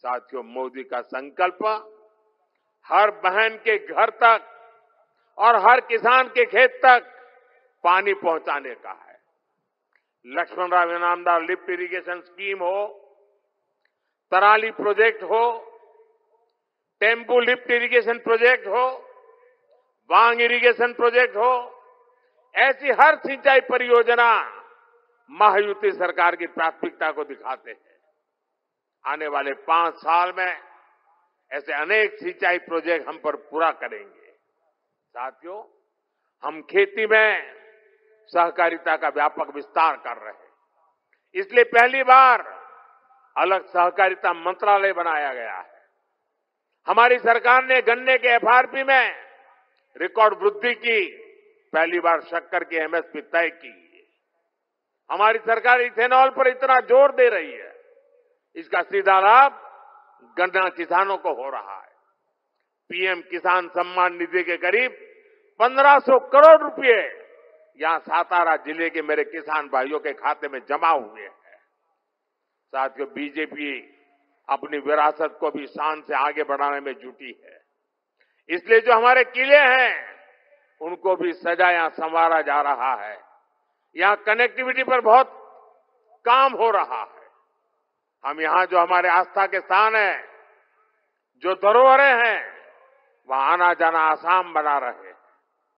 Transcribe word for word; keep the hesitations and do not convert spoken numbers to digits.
साथियों, मोदी का संकल्प हर बहन के घर तक और हर किसान के खेत तक पानी पहुंचाने का है। Laxman Rao Inamdar lift irrigation scheme हो, तराली प्रोजेक्ट हो, टेम्पू लिफ्ट इरिगेशन प्रोजेक्ट हो, वांग इरिगेशन प्रोजेक्ट हो, ऐसी हर सिंचाई परियोजना महायुति सरकार की प्राथमिकता को दिखाते हैं। आने वाले पांच साल में ऐसे अनेक सिंचाई प्रोजेक्ट हम पर पूरा करेंगे। साथियों, हम खेती में सहकारिता का व्यापक विस्तार कर रहे हैं। इसलिए पहली बार अलग सहकारिता मंत्रालय बनाया गया है। हमारी सरकार ने गन्ने के एफआरपी में रिकॉर्ड वृद्धि की, पहली बार शक्कर की एमएसपी तय की। हमारी सरकार इथेनॉल पर इतना जोर दे रही है, इसका सीधा लाभ गन्ना किसानों को हो रहा है। पीएम किसान सम्मान निधि के करीब पंद्रह सौ करोड़ रुपए यहां सातारा जिले के मेरे किसान भाइयों के खाते में जमा हुए हैं। साथियों, बीजेपी अपनी विरासत को भी शान से आगे बढ़ाने में जुटी है। इसलिए जो हमारे किले हैं उनको भी सजाया संवारा जा रहा है। यहां कनेक्टिविटी पर बहुत काम हो रहा है। हम यहां जो हमारे आस्था के स्थान हैं, जो धरोहरें हैं, वहां आना जाना आसान बना रहे हैं।